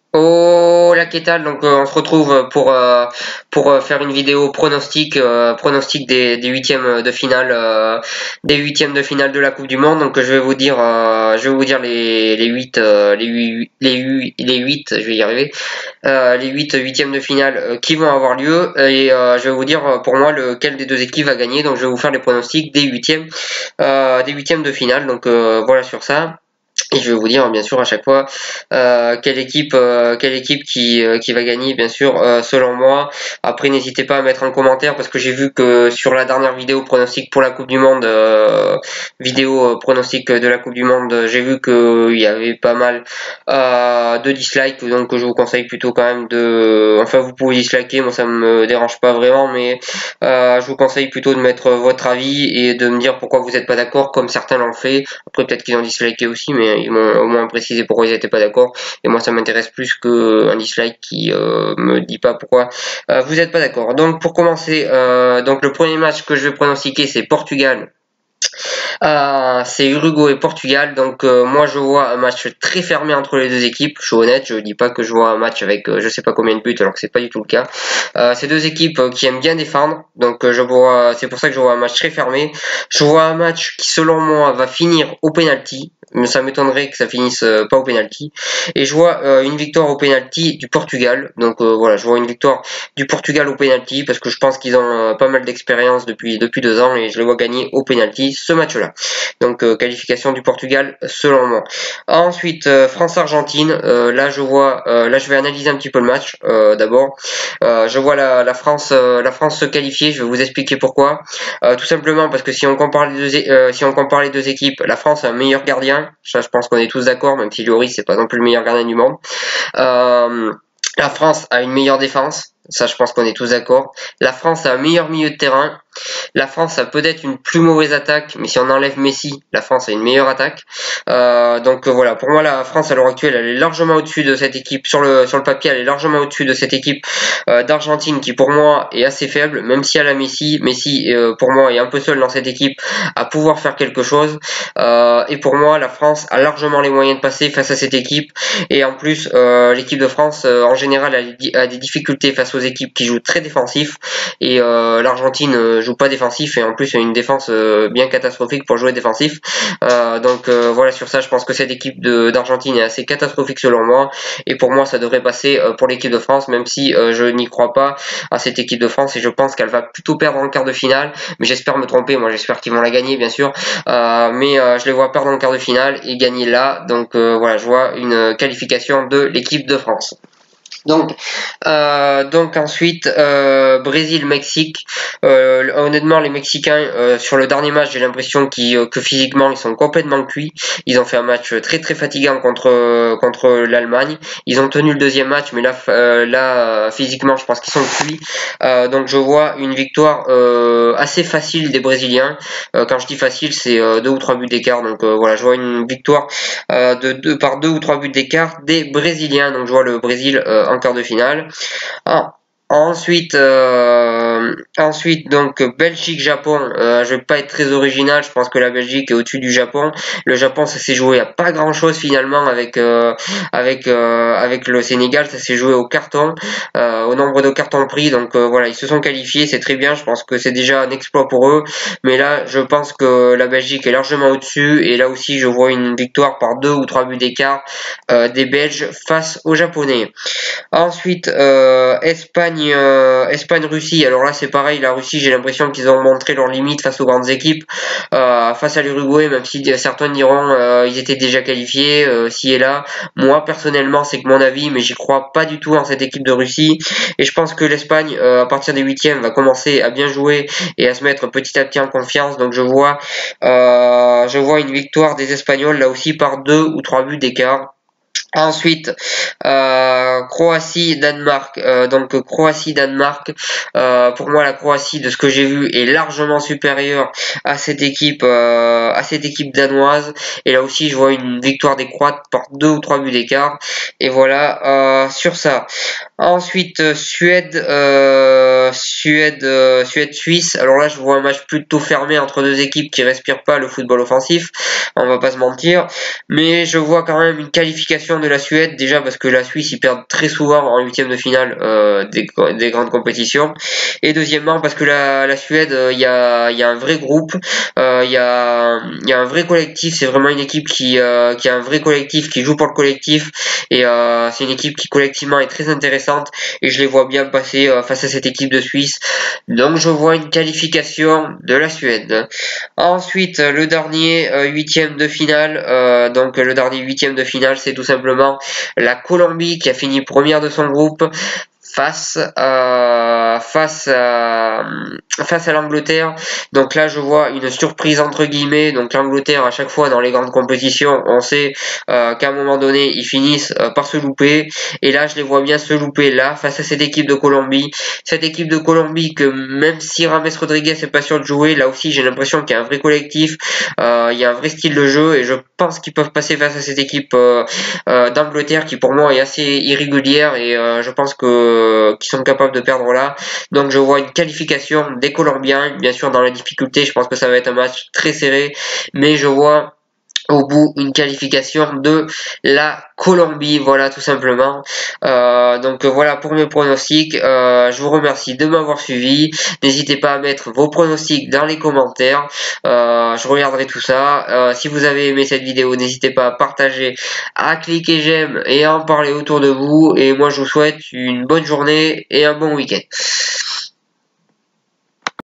Oh la Kétal, donc on se retrouve pour faire une vidéo pronostic des huitièmes de finale de la Coupe du Monde. Donc je vais vous dire les huit, je vais y arriver, les huit huitièmes de finale qui vont avoir lieu et je vais vous dire pour moi lequel des deux équipes va gagner. Donc je vais vous faire les pronostics des huitièmes de finale. Donc voilà sur ça. Et je vais vous dire bien sûr à chaque fois quelle équipe qui va gagner bien sûr selon moi. Après n'hésitez pas à mettre un commentaire parce que j'ai vu que sur la dernière vidéo pronostic pour la Coupe du Monde, pronostic de la Coupe du Monde, j'ai vu qu'il y avait pas mal de dislikes, donc je vous conseille plutôt quand même enfin vous pouvez disliker, moi ça me dérange pas vraiment, mais je vous conseille plutôt de mettre votre avis et de me dire pourquoi vous n'êtes pas d'accord comme certains l'ont fait. Après peut-être qu'ils ont disliké aussi, mais ils m'ont au moins précisé pourquoi ils n'étaient pas d'accord. Et moi, ça m'intéresse plus qu'un dislike qui me dit pas pourquoi vous n'êtes pas d'accord. Donc, pour commencer, donc le premier match que je vais pronostiquer, c'est Portugal. C'est Uruguay et Portugal. Donc, moi, je vois un match très fermé entre les deux équipes. Je suis honnête, je dis pas que je vois un match avec je sais pas combien de buts, alors que c'est pas du tout le cas. C'est deux équipes qui aiment bien défendre. Donc, c'est pour ça que je vois un match très fermé. Je vois un match qui, selon moi, va finir au penalty. Mais ça m'étonnerait que ça finisse pas au penalty. Et je vois une victoire au penalty du Portugal. Donc voilà, je vois une victoire du Portugal au penalty parce que je pense qu'ils ont pas mal d'expérience depuis 2 ans et je les vois gagner au penalty ce match-là. Donc qualification du Portugal selon moi. Ensuite France-Argentine. Là je vais analyser un petit peu le match. D'abord, je vois la France se qualifier. Je vais vous expliquer pourquoi. Tout simplement parce que si on compare les deux équipes, la France a un meilleur gardien. Ça, je pense qu'on est tous d'accord, même si Lloris c'est pas non plus le meilleur gardien du monde. La France a une meilleure défense. Ça, je pense qu'on est tous d'accord. La France a un meilleur milieu de terrain. La France a peut-être une plus mauvaise attaque, mais si on enlève Messi, la France a une meilleure attaque. Donc voilà, pour moi la France à l'heure actuelle, elle est largement au-dessus de cette équipe sur le papier, elle est largement au-dessus de cette équipe d'Argentine qui pour moi est assez faible, même si elle a Messi. Messi pour moi est un peu seul dans cette équipe à pouvoir faire quelque chose. Et pour moi, la France a largement les moyens de passer face à cette équipe. Et en plus, l'équipe de France en général a des difficultés face aux équipes qui jouent très défensif. Et l'Argentine joue pas défensif et en plus a une défense bien catastrophique pour jouer défensif. Donc voilà, sur ça je pense que cette équipe d'Argentine est assez catastrophique selon moi et pour moi ça devrait passer pour l'équipe de France, même si je n'y crois pas à cette équipe de France et je pense qu'elle va plutôt perdre en quart de finale, mais j'espère me tromper. Moi j'espère qu'ils vont la gagner bien sûr, mais je les vois perdre en quart de finale et gagner là. Donc voilà, je vois une qualification de l'équipe de France. Donc ensuite Brésil-Mexique. Honnêtement les Mexicains sur le dernier match j'ai l'impression que physiquement ils sont complètement cuits. Ils ont fait un match très très fatigant contre l'Allemagne. Ils ont tenu le deuxième match mais là physiquement je pense qu'ils sont cuits. Donc je vois une victoire assez facile des Brésiliens. Quand je dis facile c'est 2 ou 3 buts d'écart. Donc voilà, je vois une victoire par 2 ou 3 buts d'écart des Brésiliens. Donc je vois le Brésil en quart de finale. Ah, ensuite donc Belgique-Japon. Je vais pas être très original. Je pense que la Belgique est au-dessus du Japon. Le Japon ça s'est joué à pas grand-chose finalement avec le Sénégal. Ça s'est joué au carton, au nombre de cartons pris. Donc voilà, ils se sont qualifiés. C'est très bien. Je pense que c'est déjà un exploit pour eux. Mais là, je pense que la Belgique est largement au-dessus. Et là aussi, je vois une victoire par 2 ou 3 buts d'écart des Belges face aux Japonais. Ensuite, Espagne-Russie. Alors là, c'est pareil. La Russie, j'ai l'impression qu'ils ont montré leurs limites face aux grandes équipes. Face à l'Uruguay, même si certains diront ils étaient déjà qualifiés, ci et là. Moi, personnellement, c'est que mon avis, mais j'y crois pas du tout en cette équipe de Russie. Et je pense que l'Espagne, à partir des huitièmes, va commencer à bien jouer et à se mettre petit à petit en confiance. Donc je vois une victoire des Espagnols là aussi par 2 ou 3 buts d'écart. Ensuite, Croatie-Danemark. Donc Croatie-Danemark. Pour moi, la Croatie, de ce que j'ai vu, est largement supérieure à cette équipe danoise. Et là aussi, je vois une victoire des Croates par 2 ou 3 buts d'écart. Et voilà sur ça. Ensuite, Suède-Suisse. Alors là, je vois un match plutôt fermé entre deux équipes qui respirent pas le football offensif. On va pas se mentir. Mais je vois quand même une qualification de la Suède, déjà parce que la Suisse, ils perdent très souvent en huitième de finale des grandes compétitions. Et deuxièmement, parce que la Suède, il y a un vrai groupe, il y a un vrai collectif. C'est vraiment une équipe qui a un vrai collectif, qui joue pour le collectif. Et c'est une équipe qui collectivement est très intéressante. Et je les vois bien passer face à cette équipe de Suisse. Donc je vois une qualification de la Suède. Ensuite, le dernier huitième de finale. Donc le dernier huitième de finale, c'est tout simplement la Colombie qui a fini première de son groupe face à l'Angleterre. Donc là, je vois une surprise entre guillemets. Donc l'Angleterre, à chaque fois dans les grandes compétitions, on sait qu'à un moment donné, ils finissent par se louper. Et là, je les vois bien se louper là face à cette équipe de Colombie. Cette équipe de Colombie que même si James Rodriguez n'est pas sûr de jouer, là aussi, j'ai l'impression qu'il y a un vrai collectif, il y a un vrai style de jeu et je pense qu'ils peuvent passer face à cette équipe d'Angleterre qui pour moi est assez irrégulière et je pense qu'ils sont capables de perdre là. Donc je vois une qualification des Colombiens, bien sûr dans la difficulté, je pense que ça va être un match très serré, mais je vois au bout une qualification de la Colombie, voilà tout simplement. Donc voilà pour mes pronostics. Je vous remercie de m'avoir suivi. N'hésitez pas à mettre vos pronostics dans les commentaires. Je regarderai tout ça. Si vous avez aimé cette vidéo, n'hésitez pas à partager, à cliquer j'aime et à en parler autour de vous. Et moi je vous souhaite une bonne journée et un bon week-end.